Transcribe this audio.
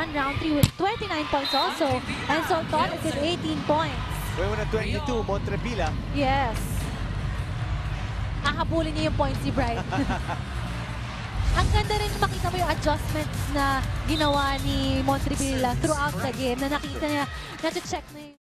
Round 3 with 29 points also. And Sultanes with 18 points. Way na 22, Montrepila. Yes. Hahabulin niya yung points si Bright. Ang ganda rin makita mo yung adjustments na ginawa ni Montrepila throughout the game na nakita niya, na-check na yung